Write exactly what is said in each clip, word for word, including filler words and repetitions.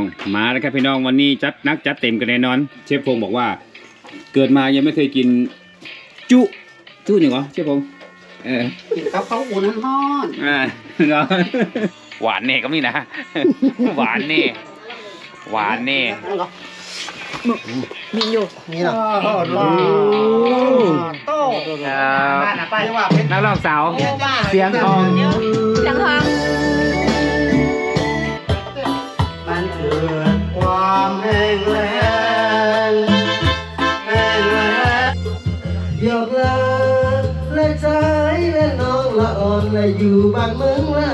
องมาแล้วครับพี่น้องวันนี้จัดนักจัดเต็มกันแน่นอนเชฟพงศ์บอกว่าเกิดมายังไม่เคยกินจุจุหนึ่งเหรอเชฟพงศ์เออกินกับข้าวอุ่นร้อนอ่าเนาะหวานเน่ก็มีนะหวานเน่หวานเน่มีอยู่นี่เหรอโต้ไปว่านักร้องสาวเสียงทองเสียงทองมันเกิดความแห้งแล้งแห้งแล้งหยอกลาและใจและน้องละอ่อนและอยู่บ้านเมืองไร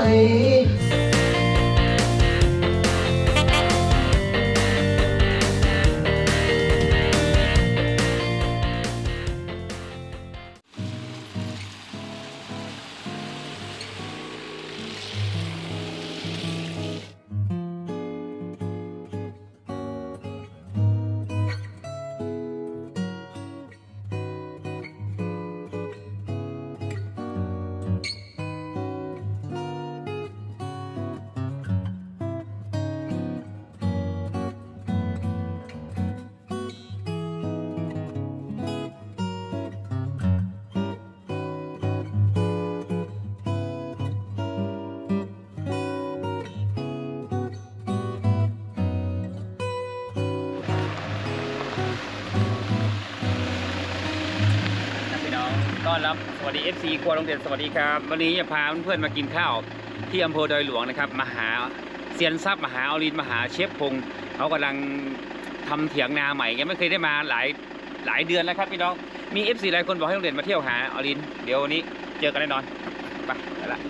ต้อนรับสวัสดี เอฟ ซี ครัวโรงเรียนสวัสดีครับวันนี้จะพาเพื่อนๆมากินข้าวที่อำเภอดอยหลวงนะครับมาหาเซียนซับมาหาอลินมาหาเชฟพงศ์เขากำลังทำเถียงนาใหม่ยังไม่เคยได้มาหลายหลายเดือนแล้วครับพี่น้องมี เอฟ ซี หลายคนบอกให้โรงเรียนมาเที่ยวหาอลินเดี๋ยววันนี้เจอกันแน่นอนไปไปละ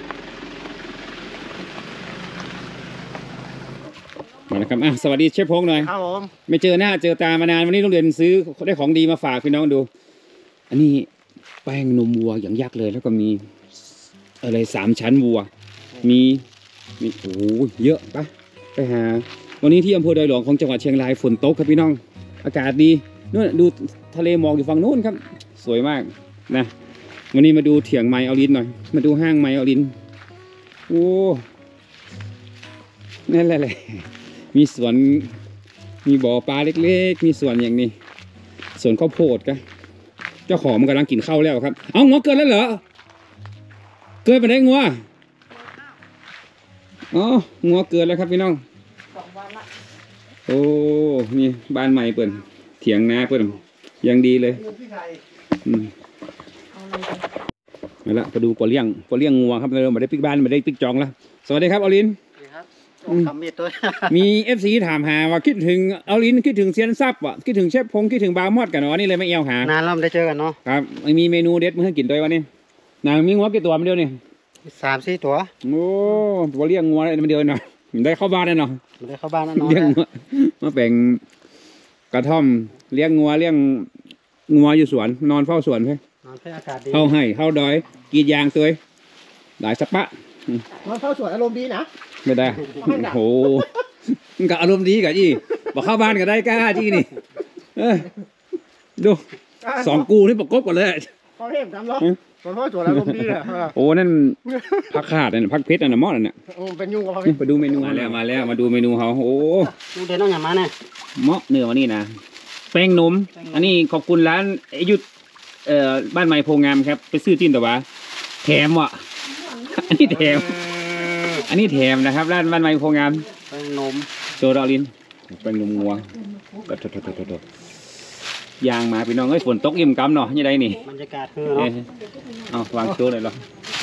มาแล้วครับอ่ะสวัสดีเชฟพงศ์หน่อยครับผมไม่เจอหน้าเจอตามานานวันนี้โรงเรียนซื้อได้ของดีมาฝากพี่น้องดูอันนี้แป้งนมวัวอย่างยักษ์เลยแล้วก็มีอะไรสามชั้นวัวมีมีโอ้เยอะปะไปหาวันนี้ที่อำเภอดอยหลวงของจังหวัดเชียงรายฝนตกครับพี่น้องอากาศดีนู่นดูทะเลหมอกอยู่ฝั่งนู้นครับสวยมากนะวันนี้มาดูเถียงไม้เอาลินหน่อยมาดูห้างไม้เอาลินโอ้นั่นแหละเลยมีสวนมีบ่อปลาเล็กๆมีสวนอย่างนี้สวนข้าวโพดกันเจ้าของมันกำลังกินข้าวแล้วครับเอางัวเกิดแล้วเหรอเกิดไปได้งัวอ๋องัวเกิดแล้วครับพี่น้องโอ้นี่บ้านใหม่เปิดเถียงนาเปิดยังดีเลยอืมเอาละไปดูปลาเลี้ยงปลาเลี้ยงงัวครับเราไม่ได้ปิกบ้านไม่ได้ปิกจองแล้วสวัสดีครับอลินมีเอฟซีถามหาว่าคิดถึงอลินคิดถึงเซียนซับอ่ะคิดถึงเชฟพงคิดถึงบาร์มอดกันเนาะนี่เลยไม่เอวหานานแล้วไม่ได้เจอกันเนาะครับมีเมนูเด็ดมาให้กินด้วยวันนี้นางมีงัวกี่ตัวมันเดียวนี่สามสี่ตัวโอ้ตัวเลี้ยงงัวได้มันเดียวเนาะได้เข้าบ้านแน่นอนไม่ได้เข้าบ้านแน่นอนเลี้ยงงัวมาแบ่งกระท่อมเลี้ยงงัวเลี้ยงงัวอยู่สวนนอนเฝ้าสวนใช่นอนเพื่ออากาศดีเข้าให้เข้าดอยกีดยางตัวหลายสปะนอนเฝ้าสวนอารมณ์ดีนะไม่ได้โอ้โหกับอารมณ์ดีกับยี่บอกเข้าบ้านก็ได้กล้าจี้นี่เออดูสองกูนี่ประกบกันเลยพอเห็นทำหรอมันพ่อสวนอารมณ์ดีเลยโอ้นั่นพักขาดนั่นพักเพชรนั่นมอดนั่นน่ะเป็นยุ่งกับเขาไปดูเมนูมาแล้วมาแล้วมาดูเมนูเขาโอ้ดูเด่นต้องอย่างมาเนี่ยเมาะเนื้อวันนี้นะแป้งนมอันนี้ขอบคุณร้านอายุเอ่อบ้านใหม่โพงามครับไปซื้อจิ้นแต่ว่าแถมว่ะอันนี้แถมอันนี้แถมนะครับร้านบ้านใหม่โพงามแป้งนมโซดาลินแป้งนมงัวก็โถโถโถโถยางมาพี่น้องเอ้ยฝนตกยิ่มกำเนาะยังไงนี่บรรยากาศคือเนาะเอาวางโต๊ะเลยเหรอ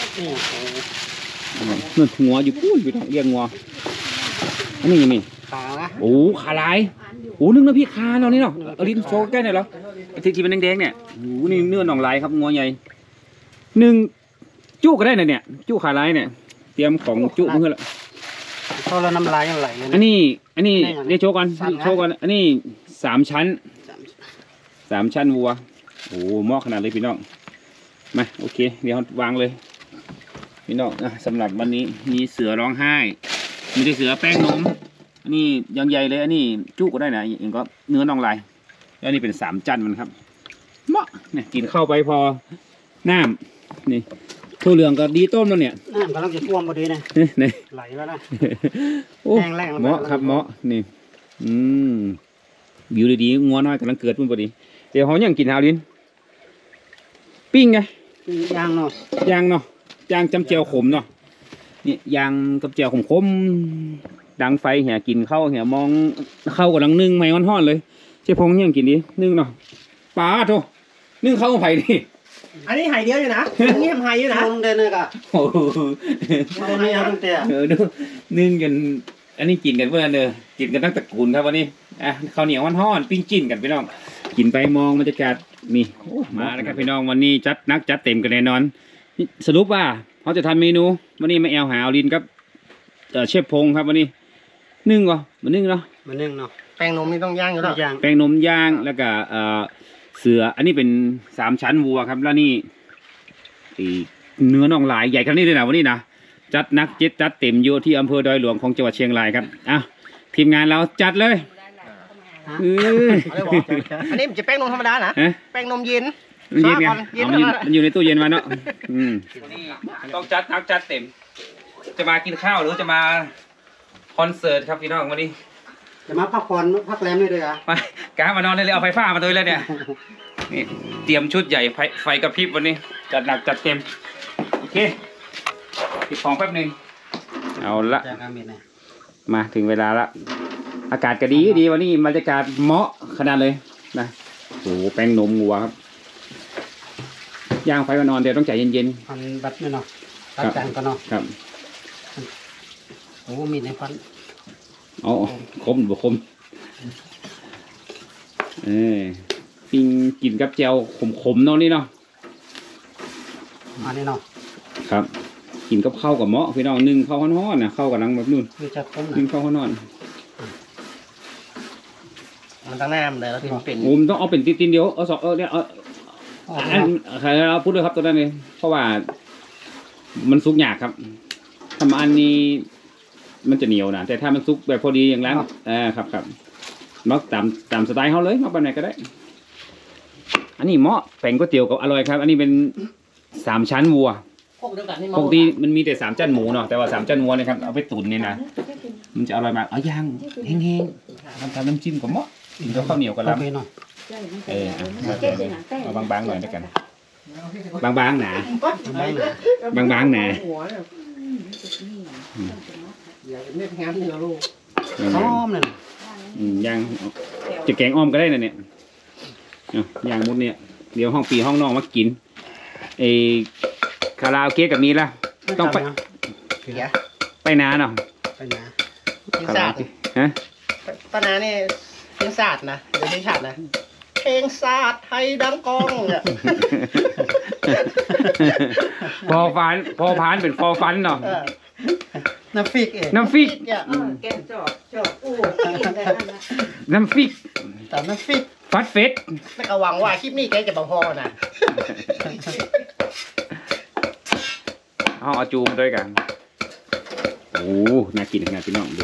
นั่นงัวอยู่พูดพี่น้องเรียกงัวอันนี้ยังมีขาโอ้ขาลายโอ้นึกนะพี่ขาเรานี่เนาะเอาลิ้นโชว์ใกล้หน่อยเหรอที่ที่เป็นแดงๆเนี่ยโอ้นี่เนื้อหนองลายครับงัวใหญ่หนึ่งจุก็ได้นะเนี่ยจุขาลายเนี่ยเตรียมของจุเพื่อละเข้าแล้วน้ำลายยังไหลอันนี้อันนี้เรียกโชว์ก่อนโชว์ก่อนอันนี้สามชั้นสามชั้นวัวโอ้หม้อขนาดเลยพี่น้องมาโอเคเดี๋ยววางเลยพี่น้องนะสำหรับวันนี้มีเสือร้องไห้มีเสือแป้งนมอันนี้ยังใหญ่เลยอันนี้จุก็ได้นะอย่างก็เนื้อน่องลายแล้วนี่เป็นสามชั้นมันครับเหมาะเนี่ยกินเข้าไปพอน้ำนี่ถั่วเหลืองก็ดีต้มแล้วเนี่ยน้ำกำลังจะท่วมพอดีนะนี่ไหลแล้วนะโอ้เหมาะครับเหมาะนี่อืมอยู่ดีๆงัวน้อยกำลังเกิดมันพอดีเดี๋ยวเขายังกินหาวลินปิ้งไงย่างเนาะย่างเนาะย่างจำเจียวขมเนาะนี่ย่างกับเจียวขมๆดังไฟเหี่ยกินเข้าวเหี่ยมองเข้าวกำลังนึ่งไม่ฮ้อนๆเลยเจ๊พงยังกินดีนึ่งเนาะปลาโถนึ่งเข้าวไผ่ดิอันนี้หายเดียวอยู่นะนี่ทำหายอยู่นะลงได้เลยกะโอ้โหไม่ได้เอาตั้งแต่เออดูนึ่งกันอันนี้กินกันเพื่อนเนอะกินกันตั้งตระกูลครับวันนี้อ่ะข้าวเหนียวฮ้อนๆปิ้งจิ้นกันพี่น้องกินไปมองบรรยากาศนี่โอ้มาแล้วครับพี่น้องวันนี้จัดนักจัดเต็มกันแน่นอนสรุปว่าเขาจะทำเมนูวันนี้มาแอลหาเอาลินครับเชฟพงครับวันนี้นึ่งก่อนมานึ่งเนาะมันนึ่งเนาะแป้งนมนี่ต้องย่างอยู่แล้วย่างแป้งนมย่างแล้วก็เอ่อเสืออันนี้เป็นสามชั้นวัวครับแล้วนี่อีเนื้อน่องลายใหญ่ขนาดนี้เลยนะวันนี้นะจัดนักจัดจัดเต็มอยู่ที่อำเภอดอยหลวงของจังหวัดเชียงรายครับอ่ะทีมงานเราจัดเลยเออเอาเลยบอกอันนี้มันจะแป้งนมธรรมดานะฮะแป้งนมเย็นมันเย็นไงก่อนเย็นเอามันอยู่ก่อนมันอยู่ในตู้เย็นมาเนาะอืมต้องจัดนักจัดเต็ม จะมากินข้าวหรือจะมาคอนเสิร์ตครับพี่น้องวันนี้จะมาพักผ่อนพักแรมด้วยด้วยอ่ะมากามานอนเลยเลยเอาไฟฟ้ามาตัวเลยเนี่ยนี่เตรียมชุดใหญ่ไฟไฟกระพริบวันนี้จัดหนักจัดเต็มโอเคปิดของแป๊บหนึ่งเอาละแจกอามินเนี่ยมาถึงเวลาละอากาศก็ดีดีวันนี้บรรยากาศเหมาะขนาดเลยนะโอ้โหแป้งนมงัวครับย่างไฟมานอนเดี๋ยวต้องใจเย็นพันบัตรเนี่ยเนาะตัดจานก็เนาะๆครับโอ้มีในพันเอาคมหรือคมเออปิ้งกินกับแจวขมๆเนาะนี่เนาะอันนี้เนาะครับ กินกับข้าวกับเหมาะพี่น้องนึ่งข้าวฮ้อนๆนะข้าวกับนังแบบนู่นคือจะต้มนึ่งนะข้าวฮ้อนมันตั้งหน้ามันเลยแล้วที่มันเป็นๆโอ้มนต้องเอาเป็นตินๆเดียวเอาสองเออเนี่ยเอาอ๋ออันใครเราพูดด้วยครับตัวนั้นเลยเพราะว่ามันซุกยากครับทำอันนี้มันจะเหนียวนะแต่ถ้ามันซุกแบบพอดีอย่างนั้นอ่าครับครับมักตามตามสไตล์เขาเลยมักแบบไหนก็ได้ อันนี้เหมาะแป้งก๋วยเตี๋ยวกับอร่อยครับ อันนี้เป็นสามชั้นวัวพวกเดียวกันนี่ปกติมันมีแต่สามชั้นหมูเนาะแต่ว่าสามชั้นวัวเนะครับเอาไปตุ๋นนี่นะมันจะอร่อยมากเอาย่างแห้งๆทำทำน้ำจิ้มกับเหมาะกินกับข้าวเหนียวกับโอลำเคเนาะเอออ่ะมาเดี๋ยวเลยเอาบางๆหน่อยด้วยกัน บางๆหนาไม่นะบางๆหนาหัวเนี่ยอย่าเป็นเม็ดงานนี่นะลูกหอมเลยนะอืมย่างจะแกงอ้อมก็ได้นะเนี่ยเอาย่างมุดเนี่ยเดี๋ยวห้องปีห้องนอกมากินเออคาราโอเกะกับนี้ละต้องไปเสียไปนาเนาะไปนะเพลงศาสตร์ฮะตอนนั้นนี่เพลงศาสตร์นะเดี๋ยวเพลงศาสตร์นะเพลงศาสตร์ไทยดังกองเนี่ยพอฟันพอพานเป็นพอฟันเนาะเออน้ำฟิกเองน้ำฟิกเนี่ยเออแกงจอบจอบอู้กินได้นั่นนะน้ำฟิกแต่น้ำฟิกฟัดเฟสไม่ก็หวังว่าคลิปนี้แกจะบอกพอนะเอาเอาจูมาด้วยกันโอ้น่ากินขนาดพี่น้องดู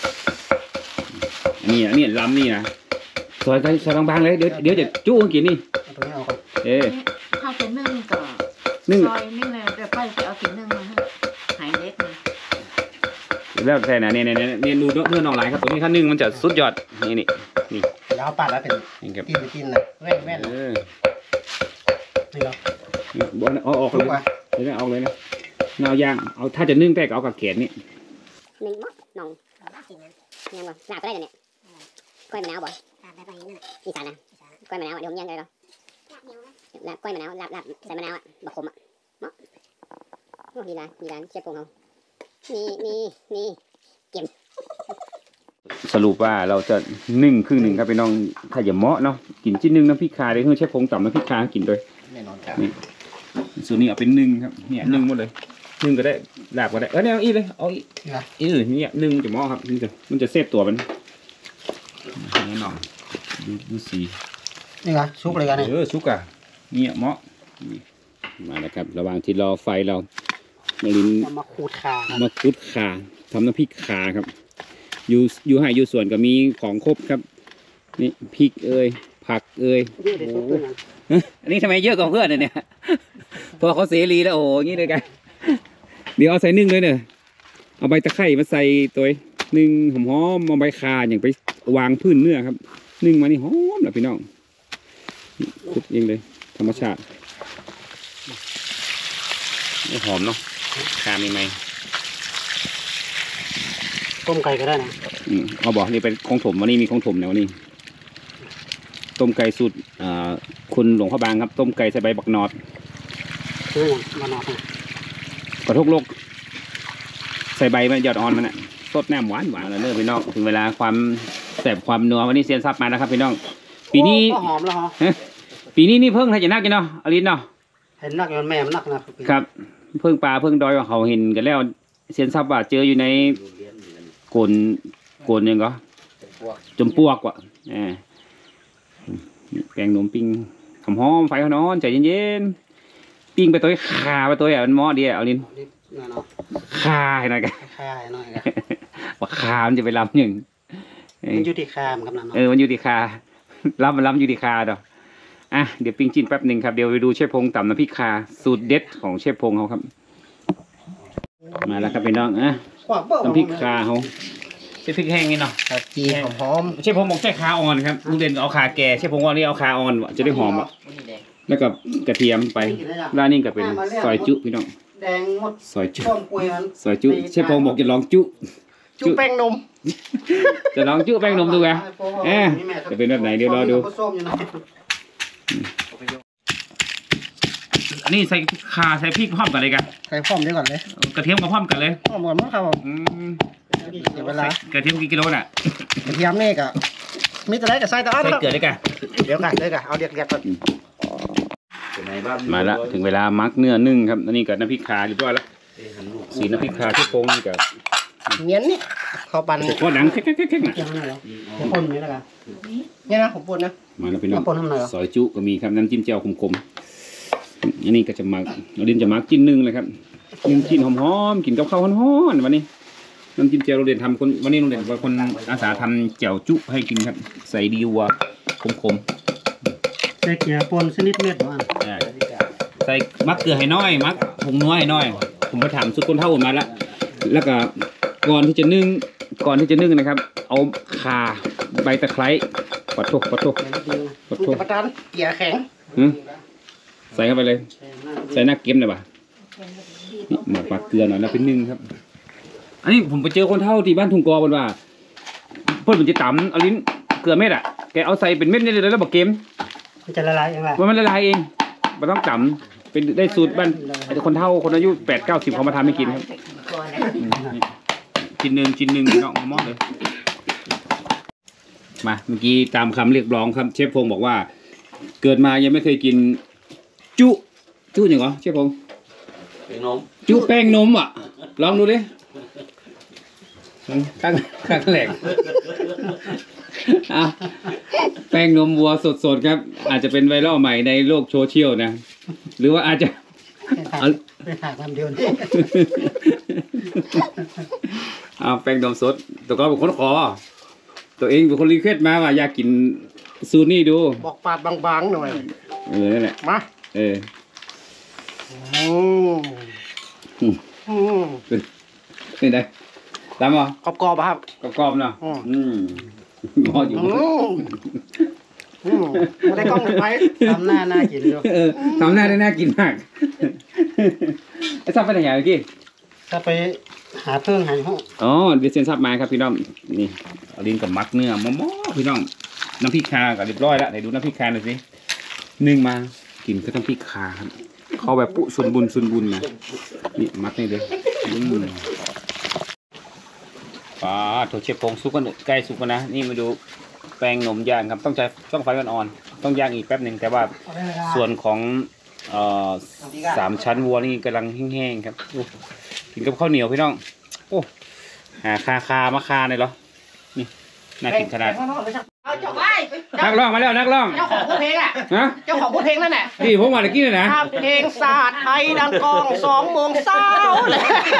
อันนี้อันนี้ล้ำนี่นะซอยซอยบางๆเลยเดี๋ยวเดี๋ยวจะจู้กินนี่เอาตรงนี้เอาก่อนเอ๊ะข้าวเป็นนึ่งก่อนนึ่งซอยนึ่งเลยเดี๋ยวไปไปเอาสินนึ่งมาให้หายเล็กเลยแล้วแต่นะเนี่ยเนี่ยเนี่ยเนี่ยดูเนื้อน้องหลายครับตัวนี้ถ้านึ่งมันจะสุดยอดนี่นี่นี่เดี๋ยวเอาปัดแล้วเป็นนี่ครับกินไปกินนะแว่นแว่นเออนี่เนาะบอลเอาออกทุเลกยวันเดี๋ยวเอาเลยนะนาวย่างเอาถ้าจะนึ่งแต่ก็เอากับแขนนี่หนึ่งมดหนองยังบ่ลาบก็ได้เดี๋ยวนี้กล้วยมะนาวบ่อีสานนะกล้วยมะนาวอ่ะเดี๋ยวผมยังเลยเนาะลาบกล้วยมะนาวลาบลาบใส่มะนาวอ่ะบะขมอ่ะเหมาะโอ้มีร้านมีร้านเชฟพงเขามีมีมีเก็บสรุปว่าเราจะนึ่งครึ่งหนึ่งครับพี่น้องถ้าอย่าเหมาะเนาะกินชิ้นหนึ่งน้ำพริกคาได้เพื่อเชฟพงต่ำน้ำพริกคากินด้วยแน่นอนครับนี่ส่วนนี้เอาเป็นหนึ่งครับเนี่ยหนึ่งหมดเลยหนึ่งก็ได้ลาบก็ได้เออเนี่ยเอาอีกเลยเอาอีกนี่นะอีกเลยเนี่ยหนึ่งจะเหมาะครับมันจะมันจะเซฟตัวมันแน่นอนดูดูสีนี่นะซุปอะไรกันเนี่ยเออสุกอ่ะเนี่ยเหมาะนี่มาแล้วครับระหว่างที่รอไฟเรามาลินเอามาขูดขามาคุดขาทำน้ำพริกขาครับอยู่อยู่ให้อยู่ส่วนก็มีของครบครับนี่พริกเอ้ยผักเอ้ยเยอะเลยซุปด้วยนะอันนี้ทำไมเยอะกว่าเพื่อนเนี่ย พอเขาเสรีแล้วโอ้โหอย่างนี้เลยกัน เดี๋ยวเอาใส่นึ่งเลยเนอะเอาใบตะไคร้มาใส่ตัวนึ่งหอมๆเอาใบคาอย่างไปวางพื้นเนื้อครับนึ่งมานี่หอมนะพี่น้องคุดเองเลยธรรมชาติหอมเนาะคามีไหมต้มไก่ก็ได้นะอืมเอาบอกนี่เป็นของถมวันนี้มีของถมในวันนี้ต้มไก่สูตรอ่าคุณหลวงพ่อบางครับต้มไก่ใส่ใบบักนอดคือมานอนกระทกโลกใส่ใบมันยอดอ่อนมันอ่ะสดแนมหวานหวานแล้วเนื้อพี่น้องถึงเวลาความแสบความนัววันนี้เซียนซับมาแล้วครับพี่น้องปีนี้หอมแล้วฮะปีนี้นี่เพิ่งให้จะนักกันเนาะอลินเนาะเห็นนักมันแม่มันนักนะครับเพิ่งปลาเพิ่งดอยว่าเขาเห็นกันแล้วเซียนซับว่าเจออยู่ในโกนโกนยังก็จมปวกว่ะแหมแกงหนมปิ้งหอมหอมไฟนอนใจเย็นๆปิ้งไปตัวขาไปตัวอ่ะมันหม้อเดียวเอาลินขาให้หน่อยกันคายหน่อยครับว่าขามันจะไปล้ำยังมันอยู่ที่คามครับนั่นเออมันอยู่ที่ขาล้ำมันล้ำอยู่ที่ขาดอกอ่ะเดี๋ยวปิ้งจิ้นแป๊บหนึ่งครับเดี๋ยวไปดูเชฟพงษ์ตำน้ำพริกคาสูตรเด็ดของเชฟพงษ์เขาครับมาแล้วครับพี่น้องอ่ะน้ำพริกคาเขาใช้พริกแห้งนี่เนาะจีหอมเชฟพงษ์บอกใช้คาอ่อนครับลุงเด่นเอาคาแก่เชฟพงษ์ว่านี่เอาคาอ่อนจะได้หอมอ่ะแล้วก็กระเทียมไปร้านนี้ก็เป็นซอยจุพี่น้องแดงหมดซอยจุต้มกล้วยมันซอยจุเชฟพงษ์บอกจะลองจุจุแป้งนมจะลองจุแป้งนมดูไงเอ๊ะจะเป็นแบบไหนเดี๋ยวรอดูอันนี้ใส่คาใส่พริกพร้อมกันเลยกันใส่พร้อมเดี๋ยวก่อนเลยกระเทียมก็พร้อมกันเลยพร้อมก่อนมั้งครับผมอืมเดี๋ยวเวลากระเทียมกี่กิโลน่ะกระเทียมนี่ก็มีแต่ได้กับใส่แต่อันใส่แล้วเกลือด้วยกันเดี๋ยวกันเดี๋ยวกันเอาเด็ดเด็ดก่อนมาละถึงเวลามักเนื้อนึ่งครับอันนี้กับน้ำพริกขาเรียบร้อยแล้วสีน้ำพริกขาที่โค้งนี่กับเนียนนี่ข้าวปั่นก็ดังแค่ๆๆๆน่ะยังไงเหรอจะพ่นนี้แล้วกันเนี่ยนะผมปนนะมาแล้วพี่น้องเอาป่นทำไมเหรอซอยจุก็มีครับน้ำจิ้มเจียวขมๆอันนี้ก็จะมักเราดินจะมักจิ้นนึ่งเลยครับนึ่งจิ้นหอมๆกินกับข้าวฮ้อนๆวันนี้น้ำจิ้มเจียวเราเด่นทำคนวันนี้เราเด่นเป็นคนอาสาทำเจียวจุให้กินครับใส่ดีวัวขมๆใส่เกลือป่นชนิดเม็ดหวานใส่มักเกลือให้น้อยมักผงนัวให้น้อยผมไปถามสุดคนเท่ามาแล้วแล้วก็ก่อนที่จะนึ่งก่อนที่จะนึ่งนะครับ เอาข่าใบตะไคร้ปัดทุกปัดทุกปัดดูทุกแต่ประทานเกียร์แข็งใส่เข้าไปเลย ใส่หน้าเก็มเลยป่ะนี่หมักปักเกลือหน่อยแล้วเป็นนึ่งครับ อันนี้ผมไปเจอคนเท่าที่บ้านทุ่งกอบนว่าเพื่อนมันจะตำเอาลิ้นเกลือเม็ดอ่ะแกเอาใส่เป็นเม็ดนี่เลยแล้วบอกเกมมันจะละลายยังไงมันมันละลายเองมันต้องจำเป็นได้สูตรบ้านคนเฒ่าคนอายุแปดเก้าสิบเขามาทำให้กินครับกินหนึ่งกินหนึ่งน้องมอเลยมาเมื่อกี้ตามคำเรียกร้องครับเชฟพงศ์บอกว่า เกิดมายังไม่เคยกิน จุจุอย่างเหรอเชฟพงศ์จุแป้งนมอ่ะลองดูดิข้างข้างแหลกอ่ะแป้งนมวัวสดๆครับอาจจะเป็นไวรัลใหม่ในโลกโซเชียลนะหรือว่าอาจจะไปถ่ายทำเดียวนี่เอาแป้งนมสดตัวก็เป็นคนขอตัวเองเป็นคนรีเควสต์มาว่าอยากกินซูนี่ดูบอกปาดบางๆหน่อยเออนั่นแหละมาเอออืมอืมเป็นไงตามเหรอกรอบๆอะครับกรอบๆเนาะอืมอืมงออยู่อืมอืมไม่ได้กล้องเลยไปทำหน้าน่ากินอยู่เออทำหน้าได้น่ากินมากไอ้ซับไปไหนอย่างเมื่อกี้ถ้าไปหาเพิ่งหาห้องอ๋อเดี๋ยวเซนซับมาครับพี่น้องนี่เอาลิ้นกับมักเนื้อมอมอพี่น้องน้ำพริกคาก็เรียบร้อยแล้วไหนดูน้ำพริกคาหน่อยสินึ่งมากินก็ต้องพริกคาครับเข้าแบบปุส่วนบุญส่วนบุญนะนี่มักนี่เลยอืมปลาโถเชฟพงสุกกันใกล้สุกกันนะนี่มาดูแป้งนมย่างครับต้องใช้ต้องไฟอ่อนๆต้องย่างอีกแป๊บหนึ่งแต่ว่าส่วนของเอ่อสามชั้นวัวนี่กำลังแห้งๆครับโอ้กินกับข้าวเหนียวพี่น้องโอ้หาคาคามาคาเลยเหรอนี่น่ากินขนาดเอาเจ้าไปนักร้องมาแล้วนักร้องเจ้าของบทเพลงอ่ะฮะเจ้าของบทเพลงนั่นแหละนี่ผมมาตะกี้เลยนะถ้าเพลงศาสตร์ไทยดังกองสองโมงเช้าเลย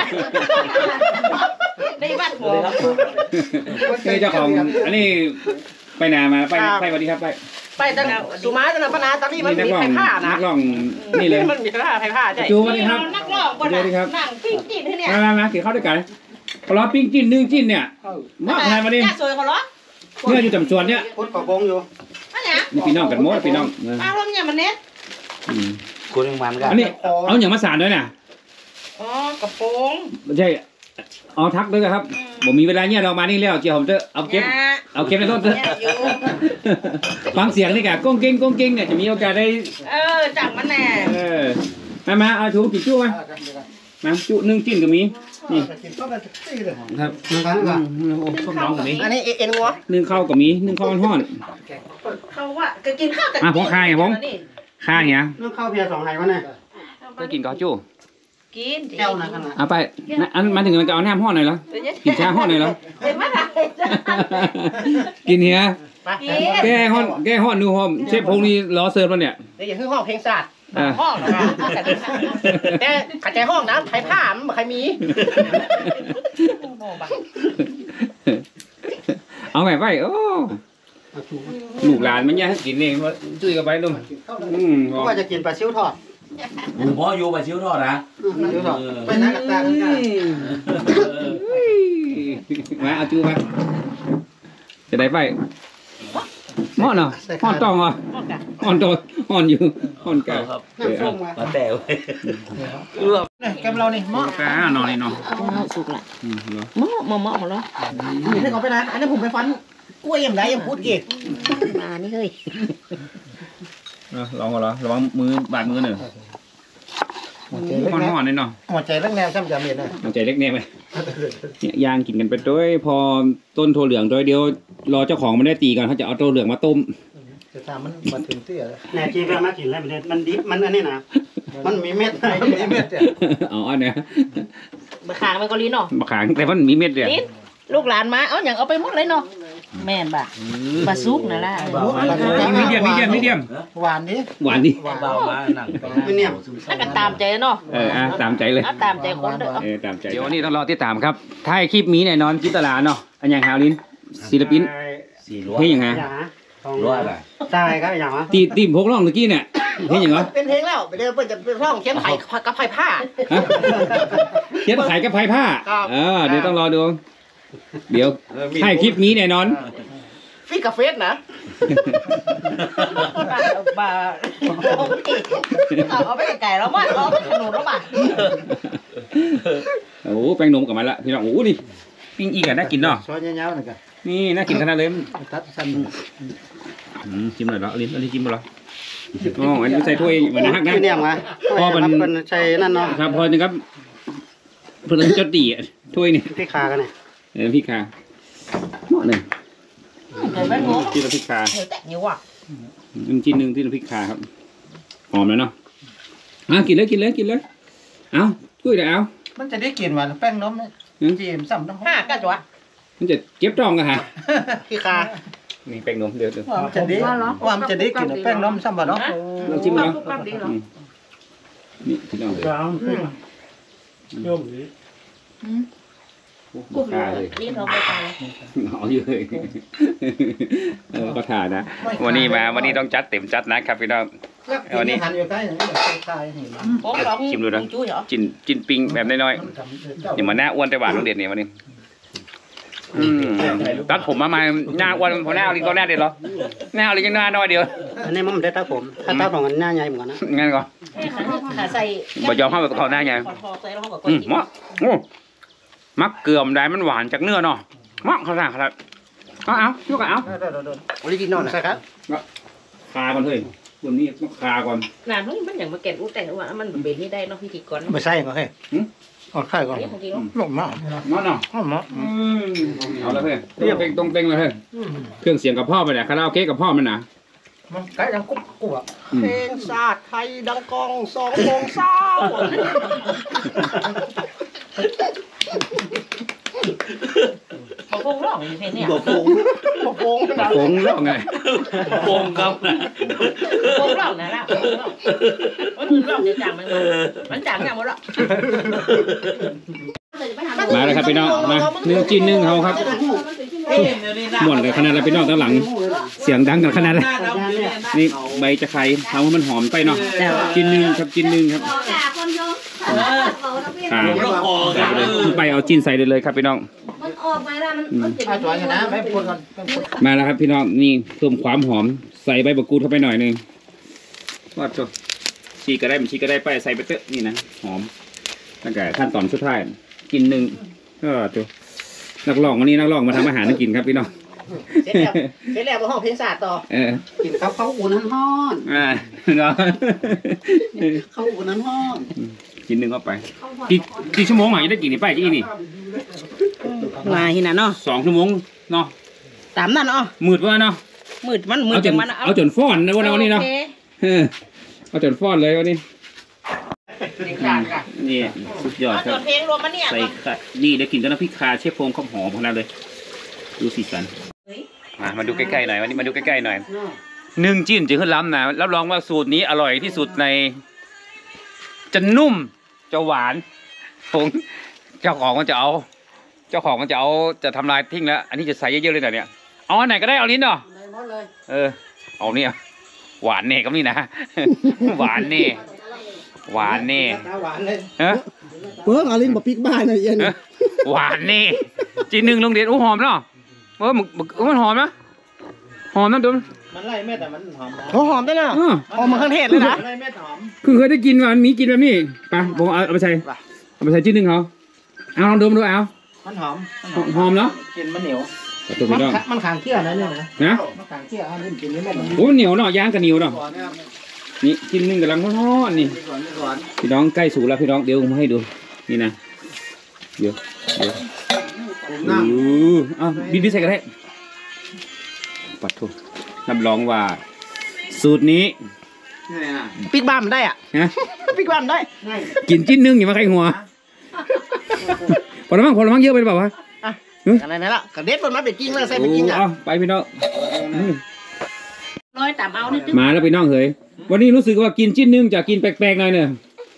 ได้บ้านผมนี่เจ้าของอันนี้ไปนามาไปไปสวัสดีครับไปไปตั้งสุมาตั้งปนาตอนนี้มันนี่นัมีกร้องไผ่ผ้านะนักร้องนี่เลยมันมีผ้าไผ่ผ้าใช่จูสวัสดีครับนักร้องบนสวัสดีครับนั่งปิ้งกินที่เนี่ยมามามาเกี่ยวข้าวด้วยกันปลาปิ้งจิ้นนึ่งจิ้นเนี่ยมาทานมาดิย่าสวยเขาเหรอเนี่ยอยู่จำชวนเนี่ยพุทธกระบงอยู่อันเนี้ยนี่พี่น้องกันหมดพี่น้องเออปลาลมเนี่ยมันเน็ตอืมกูยังมันกันอันนี้เอาอย่างมาสานด้วยน่ะอ๋อกระโปรงไม่ใช่เอาทักด้วยครับผมมีเวลาเนี่ยเรามานี่แล้วเจียวผมจะเอาเก็บเนี่ยเอาเก็บในต้นเถอะเนี่ยอยู่ฟังเสียงนี่แกก้งเก้งก้งเก้งเนี่ยจะมีโอกาสได้เออจังมันแน่เออมามาเอาชูกินจุ้มามาจุนึ่งจิ้นก็มีนี่ครับมันกันกันส้มน้องก็มีอันนี้เอ็นงัวนึ่งข้าวก็มีนึ่งข้าวห้อนเขาว่าก็กินข้าวกับอ่ะผมคายผม ข้าเหี้ยเรื่องข้าวเพียสองไห้วะเนี่ยก็กินข้าวจุ้กินแก้วนะขนาดเอาไปอันมาถึงมันก็เอาน้ำห้อนหน่อยเหรอกินชาห้อนหน่อยเหรอเห็นไหมล่ะกินเหี้ยกินแก้ห้อนแก้ห้อนดูหอมเชฟพงนี่ล้อเซิร์ฟแล้วเนี่ยเดี๋ยวอย่าเพิ่งห้องเพลงศาสตร์อ่าห้องนะแต่ขัดใจห้องนะใครผ้ามันใครมีเอาแบบไปโอ้ลูกหลานมันยังกินเองว่าจุ้ยกับไปดูอืมเพราะว่าจะกินปลาซิวทอดผมพ่ออยู่ไปชิวทอดนะซิวทอดไปนั่งกับตากันกันมาเอาจูมาจะได้ไปหม้อเนาะห่อนตองเหรอห่อนตองห่อนอยู่ห่อนกาครับเออมาแต่ไว้แกมเรานี่หม้อกานอนนี่เนาะสุกละอืมเหรอหม้อหม้อหม้อหมดแล้วนี่ให้เขาไปนะอันนี้ผมไปฟันกล้วยยังไงยังพูดอีกมานี่เฮ้ยเออลองก่อนเหรอระวังมือบาดมือหน่อยหัวใจเล็กห่อนแนห่อนนี่เนาะหัวใจเล็กแนวช่ำจำเมียนเลยเอาใจเล็กเนี่ยไปเนี่ยย่างกินกันไปด้วยพอต้นถั่วเหลืองด้วยเดียวรอเจ้าของมันได้ตีกันเขาจะเอาถั่วเหลืองมาต้มจะตามมันมาถึงเตี้ยแน่จริงก็มากินแล้วมันมันดิบมันอันนี้นะมันมีเม็ดมีเม็ดเนี่ยเอาอันเนี้ยบะขางมันก็ลิ้นเนาะมะขามแต่มันมีเม็ดเดียวลิ้นลูกหลานมาเอาอย่างเอาไปหมดเลยเนาะแม่นบ่ะบะซุกนั่นแหละมีเดียมมีเดียมมีเดียมหวานดิหวานดิเบามาหนังไม่เนี่ยถ้ากันตามใจเนาะเอออ่ะตามใจเลยเอาตามใจคนเด้อเออตามใจเดี๋ยววันนี้ต้องรอติดตามครับถ้าคลิปมีแน่นอนจินตลาเนาะอันยังฮาวลินศิลปินสี่ร้อยเฮ้ยยังไงอย่างฮะร้อยอะไรตายก็อย่างวะตีตีมพกร่องเมื่อกี้เนี่ยเฮ้ยยังไงเป็นเพลงแล้วไปเดินเปิดจะเป็นร่องเขียนไผ่กับไผ่ผ้าฮะเขียนขายกับไผ่ผ้าครับเออเดี๋ยวต้องรอดู เดี๋ยวให้คลิปนี้แน่นอนฟีกาเฟสนะบ่าเอาไปไก่แล้วมั้งเอาไปขนุนแล้วมั้งโอ้โหแป้งนมกลับมาละพี่น้องโอ้โหนี่ปิ้งอีกอะน่ากินเนาะซอยยาวๆหน่อยกันนี่น่ากินขนาดเลยตัดสั้นอืมจิ้มหน่อยเหรอลิ้นอันนี้จิ้มเหรออ๋ออันนี้ใส่ถ้วยเหมือนนะฮักนะที่เนี่ยมาเป็นใช่นั่นเนาะครับพอจังครับเพื่อนจดดีอ่ะถ้วยนี่ที่ขากันเนี่ยเออพริกขาเหมาะเลยเดี๋ยวแม่หนูจิ้มพริกขาเดี๋ยวแตะนิ้วอ่ะน้ำจิ้มหนึ่งที่น้ำพริกขาครับหอมแล้วเนาะอ่ะกินเลยกินเลยกินเลยเอาช่วยเดี๋ยวเอามันจะได้กลิ่นหวานแป้งนมจีมซ้ำต้องห้ากันจ้ะมันจะเก็บจองกันฮะพี่คานี่แป้งนมเดี๋ยวเดี๋ยวว่ามันจะได้ว่ามันจะได้กลิ่นแป้งนมซ้ำบ่เนาะลองจิ้มเหรอปั๊บดีเหรออืมนี่พี่น้องเลยกูขาเลยนี่เราไปไปเอาอยู่เลยเออก็ถ่ายนะ วันนี้มาวันนี้ต้องจัดเต็มจัดนะครับพี่น้องวันนี้หันอยู่ใกล้อย่างนี้คลายๆเห็นโอ้ลองชิมดูนะจุ้ยเหรอจินจินปิงแบบน้อยๆอย่ามาหน้าอ้วนแต่หวานต้องเด็ดเนี่ยวันนี้อืมตัดผมมาใหม่หน้าอ้วนพอหน้าเอาลิงก็หน้าเด็ดเหรอหน้าเอาลิงยังหน้าน้อยเดียวอันนี้มันได้ตาผมถ้าตาผมมันหน้าใหญ่เหมือนกันนะงั้นก่อนขาใส่บ่ยอมเข้าไปเขาหน้าไงขอทอใส่แล้วเขาบอกอืมเหมาะโอ้มักเกลือมได้มันหวานจากเนื้อเนาะเหมาะขนาดขนาดเอาเอายกเอาออริจินอลใช่ครับคาก่อนเฮ้ยวันนี้ต้องคาก่อนงานมันมันอย่างมาแก่นอู้แต่ว่ามันเป็นนี่ได้เนาะพิธีกรไม่ใช่ก็ให้เอาไข่ก่อนนี่ของจริงเนาะหลงมากเนาะเนาะหอมมากอืมเอาละเพื่อนเรียกเพลงตรงเต็งเลยเฮ้ยเครื่องเสียงกับพ่อไปเนี่ยคาราโอเกะกับพ่อมันนะมันไก่ยังกุ๊บกุ๊บอ่ะเพลงศาสตร์ไทยดังกองสองโมงเช้า มาโป่งร้องอยู่เพลงเนี่ยบ่โป่งโป่งโป่งแล้วไงโป่งครับนะโป่งร้องนะล่ะมันคือร้องเดี๋ยวจังมันมันจังอย่างหมดละมาเลยครับพี่น้องมาหนึ่งจีนหนึ่งเขาครับม่วนกันขนาดแล้วพี่น้องด้านหลัง เสียงดังกันขนาดแล้วนี่ใบจะไข่ทำให้มันหอมไปเนาะจีนหนึ่งครับจีนหนึ่งครับอ่าใส่ไปเลยไปเอาจีนใส่เลยเลยครับพี่น้องออกไปแล้วมันมันจะเอาจอยนะไปพูดก่อนไปพูดมาแล้วครับพี่น้องนี่เพิ่มความหอมใส่ใบมะกรูดเข้าไปหน่อยหนึงว่าจบชีก็ได้มันชีก็ได้ไปใส่ไปเตอะนี่นะหอมตั้งแต่ขั้นตอนสุดท้ายกินหนึ่งก็ตัวนักร้องวันนี้นักร้องมาทำอาหารให้กินครับพี่น้องเสร็จแล้วเสร็จแล้วไปห้องเพลงศาสตร์ต่อเออกินข้าวเขาอุ่นฮ้อนอ่าเนาะเขาอุ่นฮ้อนกินหนึ่งเข้าไปกี่กี่ชั่วโมงหน่อยจะได้กินนี่ไปกี่นี่มาหินะเนาะสองชั่วโมงเนาะตามนั่นเนาะมืดว่าเนาะมืดมันมืดเอาจจันงมันเอาจนฟ้อนนะวันนี้เนาะเออเอาจนฟ้อนเลยวันนี้เพลงศาสตร์ค่ะนี่สุดยอดเอาคจรับดเพลงรวมมาเนี่ยใส่ค่ะนี่เดี๋ยวกินกับน้ำพริกคาเชฟโฟมข้าวหอมขนาดเลยดูสีสันมามาดูใกล้ๆหน่อยวันนี้มาดูใกล้ๆหน่อยหนึ่งจิ้นจะขึ้นล้ำนะรับรองว่าสูตรนี้อร่อยที่สุดในจะนุ่มจะหวานผมเจ้าของก็จะเอา เจ้าของก็จะเอาจะทำลายทิ้งแล้วอันนี้จะใส่เยอะๆเลยนะเนี่ยเอาอันไหนก็ได้เอาลิ้นเนาะได้หมดเลยเออเอาเนี่ยหวานเน่ก็นี่นะ หวานเน่หวานเน่หวานเลยฮะเพิ่งเอาลิ้นมาปิกบ้านนะเย็นหวานนี่จีหนึ่งลงเด็ดโอ้หอมเนาะเออมันมันหอมนะหอมนะดูมันไล่เม็ดแต่มันหอมนะโอ้หอมได้เนาะเออหอมมาเครื่องเทศเลยนะไล่เม็ดหอมคือเคยได้กินวันมีกินแบบนี้ไปผมเอาเอาไปใส่เอาไปใส่จีหนึ่งเขาเอาลองดมดูเอามันหอมหอมเนาะกินมันเหนียวแต่ตัวพี่น้องมันขางเที่ยนะเนี่ยนะนะมันขางเที่ยเอาลิ้นกินนี่เม็ดมันโอ้เหนียวเนาะย่างกับเหนียวเนาะนี่จีหนึ่งกำลังร้อนๆนี่พี่น้องใกล้สูงแล้วพี่น้องเดี๋ยวผมให้ดูนี่นะเดี๋ยวเดี๋ยวโอ้เอาบีบๆใส่กันได้ปัดทุรับรองว่า สูตรนี้ปิกบ้านมันได้อ่ะนะปิกบ้านได้กินจิ้นนึงอย่ามาใครหัวพอละมั้งพอละมั้งเยอะไปหรือเปล่าวะอะไรนั่นละกระเด็ดบนมาเป็ดกิ้งเลยใส่เป็ดกิ้งอ่ะเอาไปพี่น้องอืมร้อยตามเอานี่ตึ้งมาแล้วพี่น้องเฮ้ยวันนี้รู้สึกว่ากินจิ้นนึงจะกินแปลกๆหน่อยเนอะ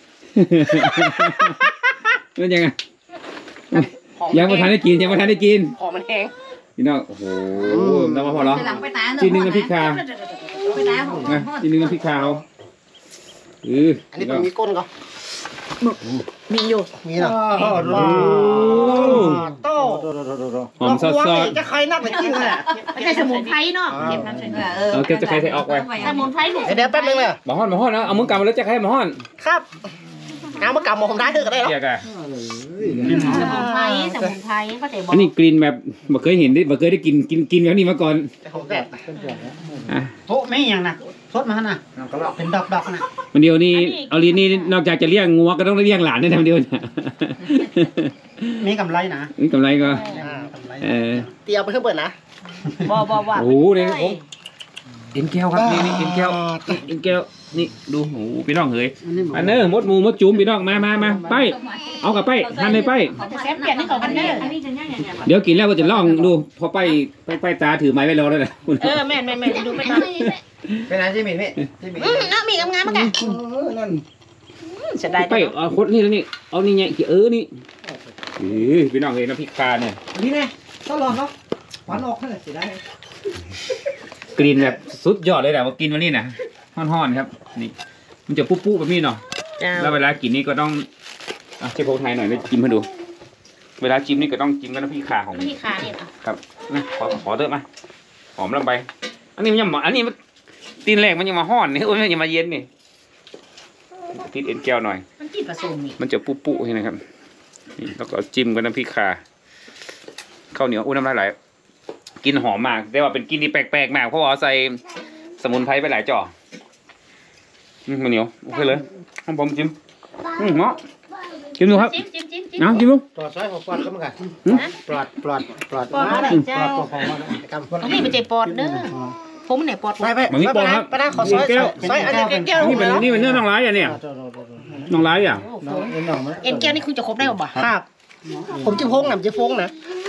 เป็นยังไงยังไม่ทันได้กินยังไม่ทันได้กินหอมมันแห้งพี่น้องโอ้โหน้ำมาพอเหรอหลังไปตาจิ้นนึงน้ำพริกคาไปตาของนะจิ้นนึงน้ำพริกคาเอาเอออันนี้พี่ต้น้ออง งมีก้นก่อนมีอยู่มีเนาะโอ้โต้หอมซอสจะใครนักเป็ดกิ้งเลยไม่ใช่สมุนไพรเนาะเก็บน้ำใส่เออเอาเก็บจะใครใส่ออกไปสมุนไพรลูกเดี๋ยวแป๊บนึงเลยหมอฮ้อนหมอฮ้อนนะเอามือกำมาแล้วจะให้หมอฮ้อนครับเอามากำมาผมได้เถอะก็ได้หรอเรียกอะสมุนไพรสมุนไพรเขาจะบอกอันนี้กลิ่นแบบบ่เคยเห็นได้บ่เคยได้กินกินกินแบบนี้มาก่อนผมแดดอ่ะโต๊ะไม่ยังนะสดมาน่ะเป็นดอกดอกนะวันเดียวนี้เอาลีนี่นอกจากจะเลี้ยงงัวก็ต้องเลี้ยงหลานด้วยนะวันเดียวนะมีกำไรนะนี่กำไรก็กำไรเออเตียวไปขึ้นเปิดนะบ่บ่บ่โอ้โหเนี่ยผมเอ็นแก้วครับนี่นี่เอ็นแก้วเอ็นแก้วนี่ดูโอ้โหพี่น้องเฮ้ยอันเนอร์มดหมูมดจุ่มพี่น้องมามามาไปเอากับไปทันเลยไปจะแซ่บเปลี่ยนให้เขากันเด้ออันนี้จะยังไงเดี๋ยวกินแล้วก็จะลองดูพอไปไปไปตาถือไม้ไว้รอแล้วนะเออแม่แม่แม่ดูไปนะเป็นอะไรที่มีพี่ที่มีอืมเอามีกำงามมาแกนั่นเสียดายไปเอาคนนี่แล้วนี่เอานี่ไงเออนี่เออพี่น้องเฮ้ยน้ำพริกคาเนี่ยนี่ไงต้องลองเนาะหวานออกเลยสิได้กลิ่นแบบสุดยอดเลยแหละมากินวันนี้นะฮ้อนๆครับนี่มันจะปุ๊บๆแบบนี้เนาะจ้าแล้วเวลากินนี่ก็ต้องอ่ะเชฟโพไทยหน่อยได้จิ้มให้ดู เวลาจิ้มนี่ก็ต้องจิ้มกับน้ำพริกข่าของพี่ขาเนี่ยครับนะขอขอเติมมาหอมลงไป อันนี้มันยังอันนี้มันตีนแรกมันยังมาฮ้อนนี่โอ้ยมันยังมาเย็นนี่ติดเอ็นแก้วหน่อยมันจีบผสมนี่มันจะปุ๊ๆนี่นะครับนี่แล้วก็จิ้มกับน้ำพริกข่าข้าวเหนียวอุ้ยน้ำลายไหลกินหอมมากแต่ว่าเป็นกินที่แปลกๆมากเพราะว่าใส่สมุนไพรไปหลายจ่ออืมมันเหนียวโอเคเลยให้ผมจิ้มอืมเหมาะจิ้มดูครับจิ้มจิ้มจิ้มจิ้มน้ำจิ้มดูปลอดซอยของปลอดก็มันกันหืมปลอดปลอดปลอดปอดอะไรเจ้าปลอดของมันกำตรงนี้มันจะปอดเด้อผมเนี่ยปอดไปไปไปนะไปนะขอซอยซอยอันนี้แก้วนี่เป็นนี่เป็นเนื้อน้องร้ายอ่ะเนี่ยน้องร้ายอ่ะน้องเอ็นน้องมันเอ็นแก้วนี่คุณจะครบได้ป่ะครับ ผมจะพงนะจะพงนะ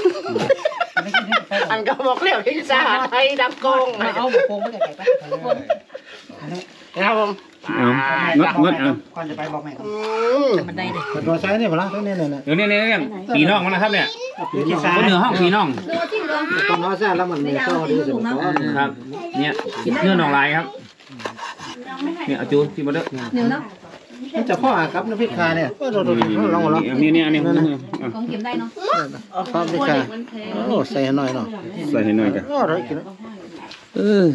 อันก็บอกเรียกพิซซ่าไทยดังกงเอาบุกโป่งไปไกลๆไปนะครับผมเอางดงดเอาก่อนจะไปบอกแม่อืมมันได้เลยปลอดซอยนี่เปล่าตัวนี้เนี่ยเดี๋ยวเนี่ยเนี่ยเนี่ยผีน้องมันนะครับเนี่ยคนเหนือห้องผีน้องตอนน้อยแซ่แล้วมันไม่เข้าดีสุดครับ เนี่ยเนื้อน้องร้ายครับ เนี่ยเอาจูที่มาเด้อเหนียวเนาะมันจะพ่อครับน้ำพริกคาเนี่ยเราเราลองลองนี่นี่อันนี้ของเก็บได้เนาะข้าวพริกคาโอ้ใส่หน่อยเนาะใส่ให้หน่อยกันโอ้เรากินเออ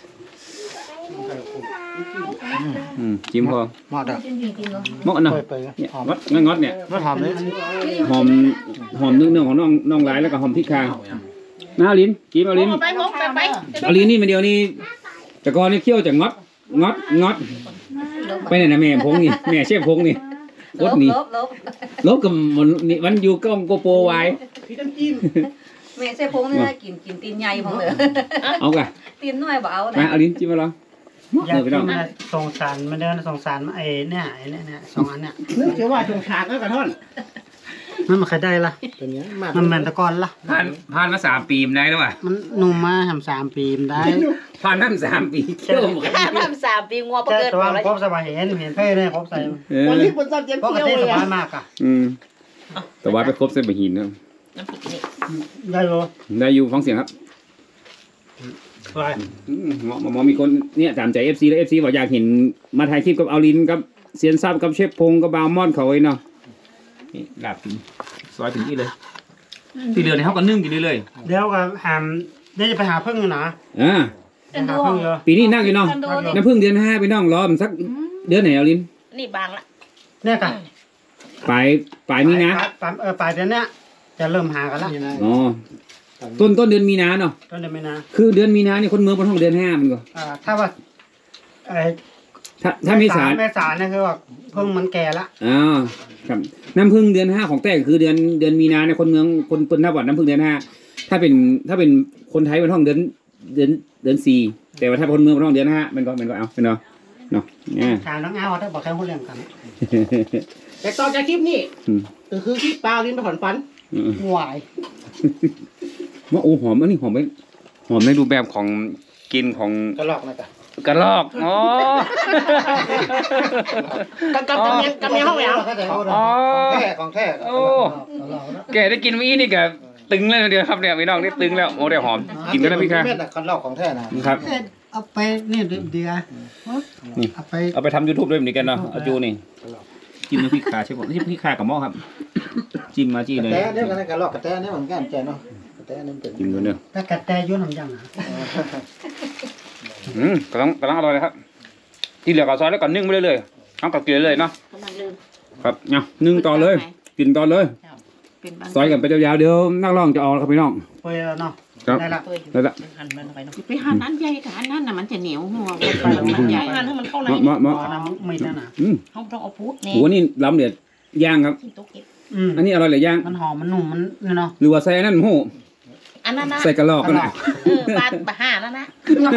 อืมจิ้มพอหมดอ่ะมอกอันน่ะไปไปเนี่ยหอมงัดงัดเนี่ยไม่หอมเลยหอมหอมเนื้อของน้องน้องหลายแล้วก็หอมพริกคาน้าลิ้นจิ้มเอาลิ้นไปพกไปไปเอาลิ้นนี่มาเดียวนี่แต่ก่อนนี่เคี่ยวจากงัดงัดงัดไปไหนนะแม่พงนี่แม่เชฟพงนี่วดนี่ลบลบลบกับมันนี่มันอยู่กล้องโกโปรไว้พี่น้ำจิ้มแม่ใส่พงนี่กินกินตีนใหญ่พงเลยเอากะตีนน้อยบ่เอามานะเอาลิ้นจิ้มมาลองอยากกินนะสงสารมันเดินสงสารไอ้เนี่ยไอ้เนี่ยเนี่ยสองอันเนี่ยนึกจะว่าชงชาก็กระท่อนมันมาใครได้ละมันเหมือนตะกอนละผ่านผ่านมาสามปีมได้แล้วว่ะมันนุ่มมาทำสามปีมได้ผ่านมาสามปีเที่ยวหมดทำสามปีงัวประแต่เกิดตัวบ่แล้วครบสบายเห็นเห็นเพ่เนี่ยครบใส่เออวันนี้คนซ้ำเจ็บปกเที่ยวติเลสยบายมากอ่ะอืมแต่ว่าไปครบเส้นบะหินเนอะน้ำพริกนี่ได้เลยได้อยู่ฟังเสียงครับไปอืมหมอหมอมีคนเนี่ยตามใจเอฟซีแล้วเอฟซีบอกอยากเห็นมาถ่ายคลิปกับเอาลินกับเซียนซับกับเชฟพงกับบาวมอนเขาไว้เนาะนี่ลาบถึงซอยถึงที่เลยที่เหลือเนี่ยเขาก็นึ่งกินเรื่อยเดี๋ยวก็หามเดี๋ยวจะไปหาพึ่งอยู่นะๆอ่าไปหาพึ่งเยอะปีนี้นั่งอยู่เนาะน้ำพึ่งเดือนห้าไปน้องรอมันสักเดือนไหนเอาลินนี่บางละเนี่ยกันปลายปลายมีนาปลายเออปลายเดือนเนี้ยจะเริ่มหากันละอ๋อต้นต้นเดือนมีนาเนาะต้นเดือนมีนาคือเดือนมีนาเนี่ยคนเมืองบนห้องเดือนห้ามันก็อ่าถ้าว่าไอ้ถ้าถ้าไม่สารแม่สารเนี่ยคือว่าพึ่งมันแก่ละอ่าครับน้ำพึ่งเดือนห้าของแต่คือเดือนเดือนมีนาในยคนเมืองคนเปิ้นนับว่าน้ำพึ่งเดือนห้าถ้าเป็นถ้าเป็นคนไทยเป็นห้องเดือนเดือนเดือนสี่แต่ว่าถ้าคนเมืองเป็นห้องเดือนห้ามันก็มันก็เอาเป็นเนาะเนาะเนี่ยถามน้องอ้าวถ้าบอกแค่พูดเรื่องกันแต่ตอนจากคลิปนี้อืมก็คือคลิปปลาลิ้นไปถอนฟันอืมหวายว่าโอ้หอมอันนี้หอมไหมหอมในรูปแบบของกินของกระลอกนะจ๊ะกระรอกอ๋อกับกับกับเมียกับเมียห้องแหววของแท้ของแท้โอ้แกได้กินมื้อนี้แกตึงเลยเดียวครับเนี่ยพี่น้องนี่ตึงแล้วโอ้เดี๋ยวหอมกินกันนะพี่ค่ะเม็ดกระลอกของแท้นะครับ เอาไปนี่เดียวนี่เอาไปเอาไปทำ YouTube ด้วยเหมือนกันเนาะเอาจูนี่จิ้มน้ำพริกขาใช่ป่ะนี่พริกขากับหม้อครับ จิ้มมาจี้เลยแต่เนี่ยกันกระลอกกระแตเนี่ยเหมือนกันใจเนาะกระแตนี่เป็นจิ้มด้วยเนอะแต่กระแตยุ่นทำยังอ่ะอืมกำลังกำลังอร่อยเลยครับ ที่เหลือก็ซอยแล้วก็นึ่งไปเรื่อยๆเอากับเกลือเลยเนาะกำลังลืมครับเนี่ยนึ่งต่อเลย กินต่อเลยเป็นบางซอยกันไปยาวๆเดี๋ยวนักร้องจะออกแล้วครับพี่น้องเปยเนาะครับได้ละได้ละหั่นมันไปเนาะไปหั่นอันใหญ่กับอันนั้นน่ะมันจะเหนียวหัวมันใหญ่หั่นให้มันเข้าในเหมาะเหมาะอ๋อนะไม่นั่นน่ะอืมเขาต้องเอาพูดนี่โหนี่ล้ำเดือดย่างครับที่โต๊ะเก็บอืมอันนี้อร่อยเลยย่างมันหอมมันนุ่มมันเนาะหรือว่าใส่อันนั่นโหอันนั้นนะใส่กระรอกกกัระนลอนะกเออปลาปลาห่าแล้วนะ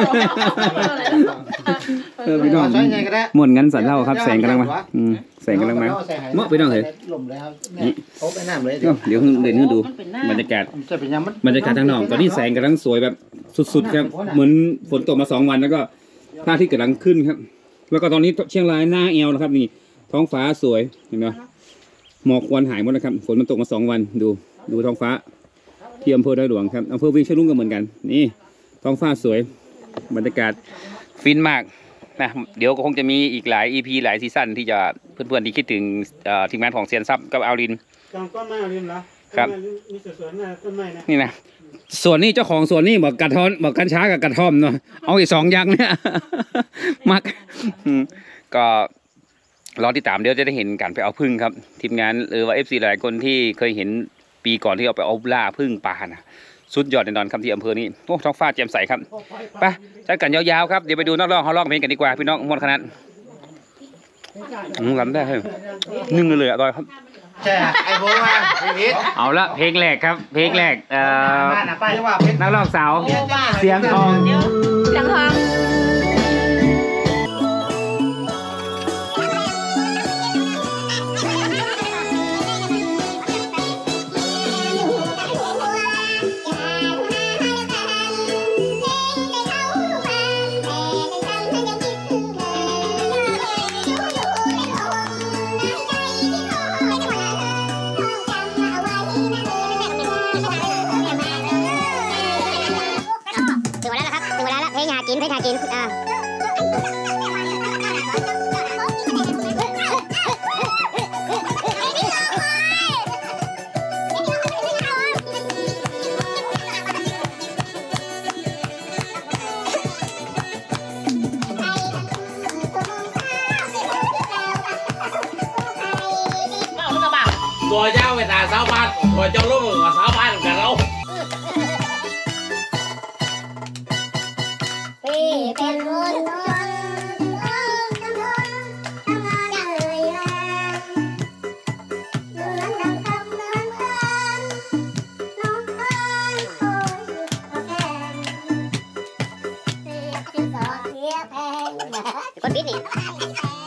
เออพี่น้องใช้ไงก็ได้ม่วนงั้นสันเล่าครับแสงกำลังมาอืมแสงกำลังมาเหมาะไปน้องเหรอลมเลยครับเนี่ยโอ้ไปน้ำเลยเอ้าเดี๋ยวเด่นให้ดูมันเป็นหน้าบรรยากาศจะเป็นยังมันบรรยากาศทางนอกตอนนี้แสงกำลังสวยแบบสุดๆครับเหมือนฝนตกมาสองวันแล้วก็พระอาทิตย์กำลังขึ้นครับ แล้วก็ตอนนี้เชียงรายหน้าแอวนะครับนี่ท้องฟ้าสวยเห็นไหมหมอกควันหายหมดแล้วครับฝนมันตกมาสองวันดูดูท้องฟ้าที่อำเภอดอยหลวงครับอำเภอเวียงเชลุงก็เหมือนกันนี่ท้องฟ้าสวยบรรยากาศฟินมากนะเดี๋ยวก็คงจะมีอีกหลาย อี พี หลายซีซั่นที่จะเพื่อนๆที่คิดถึงเอ่อทีมงานของเซียนซับกับอารินกลางต้นไม้ริมละครับมีสวนๆต้นไม้นะนี่นะส่วนนี้เจ้าของส่วนนี้บอกกระท้อนบอกกัญชากับกระท่อมเนาะเอาอีกสองอย่างเนี่ย มักอืมก็รอติดตามเดี๋ยวจะได้เห็นการไปเอาพึ่งครับ ทีมงานหรือว่าเอฟซีหลายคนที่เคยเห็นปีก่อนที่เอาไปเอาล่าพึ่งป่านะสุดยอดแน่นอนครับที่อำเภอนี้โอ้ท้องฟ้าแจ่มใสครับไปจัดกันยาวๆครับเดี๋ยวไปดูนักร้องเขาร้องเพลงกันดีกว่าพี่น้องมวนขนาดอืมรำได้เฮ้ยนึ่งเลยๆอร่อยครับใช่ไอ้โบว่าไอ้พิษเอาละเพลงแรกครับ เพลงแรกเอ่อบ้านอ่ะป้าว่าพิษนักร้องสาวเสียงทองเสียงทองถึงเวลาแล้วครับถึงเวลาแล้วเพลงหากินเพลงหากินอ่าบ่เจ้าไปตาสาวบ้านบ่เจ้าลูกกับสาวบ้านกันเราพี่เป็นคนทนทนทำทำงานอย่างเหนื่อยแรงเหมือนดังคำเดินเดินน้องเดินโอยกระแพงเสียบสินสอดเสียแพงคนปิดนี่